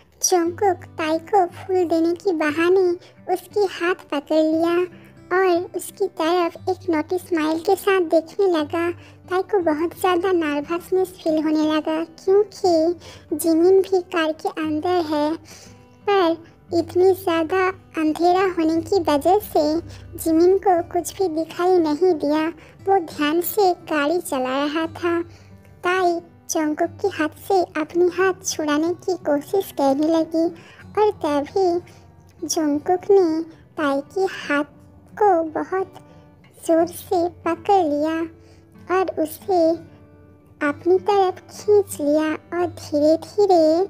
Jungkook ताई को फूल देने के बहाने उसकी हाथ पकड़ लिया और उसकी तरफ एक नोटिस स्माइल के साथ देखने लगा। ताई को बहुत ज़्यादा नर्वसनेस फील होने लगा क्योंकि जिमिन भी कार के अंदर है, पर इतनी ज़्यादा अंधेरा होने की वजह से जिमिन को कुछ भी दिखाई नहीं दिया। वो ध्यान से गाड़ी चला रहा था। ताई जंगकुक के हाथ से अपनी हाथ छुड़ाने की कोशिश करने लगी और तभी जंगकुक ने ताई के हाथ को बहुत जोर से पकड़ लिया और उसे अपनी तरफ खींच लिया और धीरे धीरे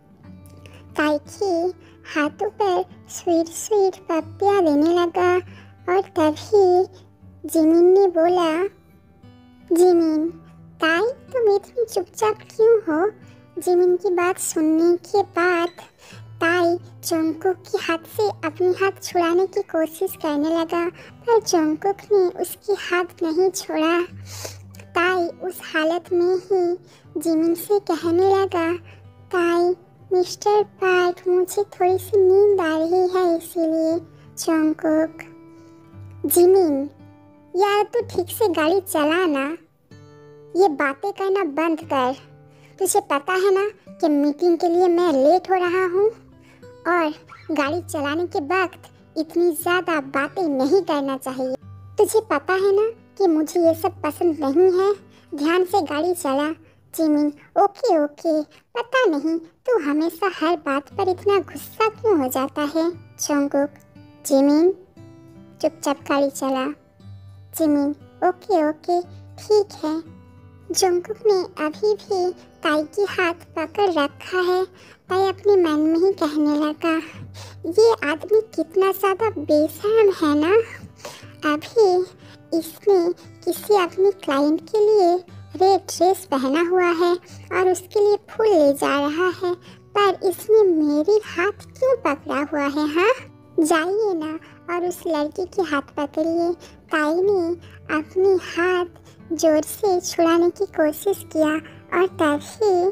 ताई के हाथों पर स्वीट स्वीट पप्पियाँ देने लगा। और तभी जिमिन ने बोला, जिमिन, ताई तुम इतनी चुपचाप क्यों हो? जिमिन की बात सुनने के बाद ताई जंगकुक के हाथ से अपनी हाथ छुड़ाने की कोशिश करने लगा, पर जंगकुक ने उसकी हाथ नहीं छोड़ा। ताई उस हालत में ही जिमिन से कहने लगा, ताई मिस्टर पार्क, मुझे थोड़ी सी नींद आ रही है इसीलिए। जंगकुक, जिमिन, यार तू ठीक से गाड़ी चला ना, ये बातें करना बंद कर। तुझे पता है ना कि मीटिंग के लिए मैं लेट हो रहा हूँ और गाड़ी चलाने के वक्त इतनी ज़्यादा बातें नहीं करना चाहिए। तुझे पता है ना कि मुझे ये सब पसंद नहीं है। ध्यान से गाड़ी चला। जिमिन, ओके ओके, पता नहीं तू हमेशा हर बात पर इतना गुस्सा क्यों हो जाता है। जंगकुक, जिमिन चुपचाप गाड़ी चला। जिमिन, ओके ओके ठीक है। जंगकुक ने अभी भी ताई की हाथ पकड़ रखा है। ताई अपने मन में ही कहने लगा, ये आदमी कितना ज़्यादा बेशर्म है ना। अभी इसने किसी अपने क्लाइंट के लिए रेड ड्रेस पहना हुआ है और उसके लिए फूल ले जा रहा है, पर इसने मेरी हाथ क्यों पकड़ा हुआ है? हाँ, जाइए ना और उस लड़की के हाथ पकड़िए। ताई ने अपनी हाथ जोर से छुड़ाने की कोशिश किया और तभी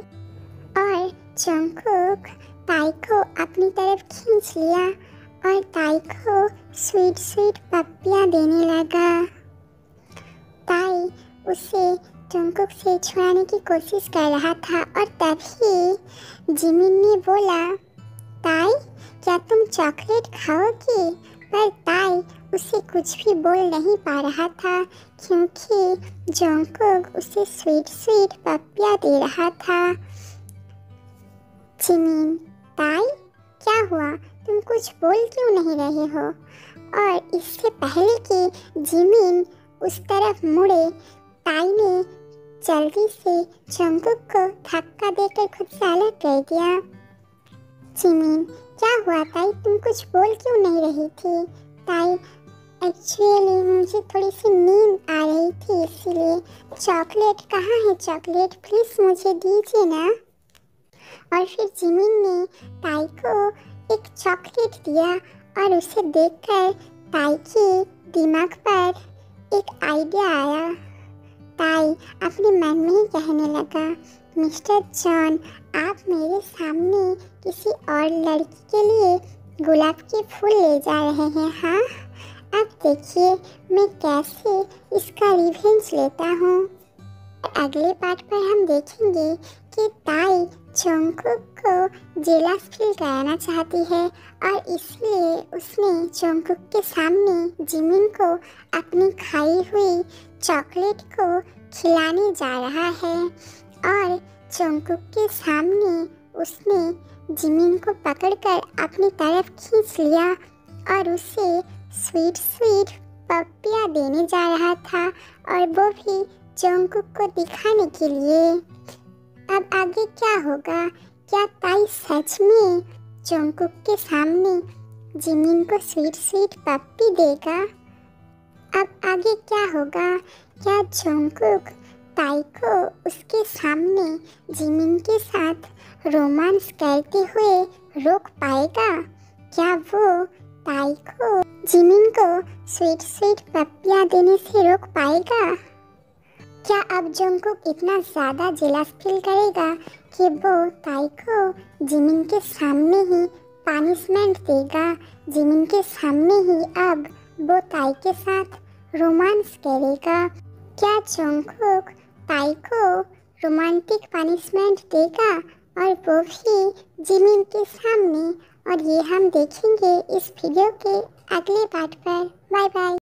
जंगकुक ताई को अपनी तरफ खींच लिया और ताई को स्वीट स्वीट पप्पियाँ देने लगा। ताई उसे जंगकुक से छुड़ाने की कोशिश कर रहा था और तभी जिमिन ने बोला, ताई क्या तुम चॉकलेट खाओगी? पर ताई उसे कुछ भी बोल नहीं पा रहा था क्योंकि जंगकुक उसे स्वीट स्वीट पप्पियाँ दे रहा था। जिमिन, ताई क्या हुआ? तुम कुछ बोल क्यों नहीं रहे हो? और इससे पहले कि जिमिन उस तरफ मुड़े, ताई ने जल्दी से जंगकुक को धक्का देकर खुद से अलग कर दिया। जिमिन, क्या हुआ ताई, तुम कुछ बोल क्यों नहीं रही थी? ताई, एक्चुअली मुझे थोड़ी सी नींद आ रही थी इसीलिए। चॉकलेट कहाँ है? चॉकलेट प्लीज़ मुझे दीजिए ना। और फिर जिमिन ने ताई को एक चॉकलेट दिया और उसे देखकर ताई के दिमाग पर एक आइडिया आया। ताई अपने मन में ही कहने लगा, मिस्टर जॉन, आप मेरे सामने किसी और लड़की के लिए गुलाब के फूल ले जा रहे हैं। हाँ, अब देखिए मैं कैसे इसका रिवेंज लेता हूँ। अगले पार्ट पर हम देखेंगे कि ताई जंगकुक को जेलस फील कराना चाहती है और इसलिए उसने जंगकुक के सामने जिमिन को अपनी खाई हुई चॉकलेट को खिलाने जा रहा है और जंगकुक के सामने उसने जिमिन को पकड़कर अपनी तरफ खींच लिया और उसे स्वीट स्वीट पप्पियाँ देने जा रहा था और वो भी जंगकुक को दिखाने के लिए। अब आगे क्या होगा? क्या ताई सच में जंगकुक के सामने जिमिन को स्वीट स्वीट पप्पी देगा? अब आगे क्या होगा? क्या जंगकुक ताई को उसके सामने जिमिन के साथ रोमांस करते हुए रोक पाएगा? क्या वो ताई को जिमिन को स्वीट स्वीट पप्पियाँ देने से रोक पाएगा? क्या अब जंगकुक इतना ज़्यादा जेलस फील करेगा कि वो ताई को जिमिन के सामने ही पनिशमेंट देगा? जिमिन के सामने ही अब वो ताई के साथ रोमांस करेगा। क्या जंगकुक ताई को रोमांटिक पनिशमेंट देगा और वो भी जिमिन के सामने? और ये हम देखेंगे इस वीडियो के अगले पार्ट पर। Bye bye.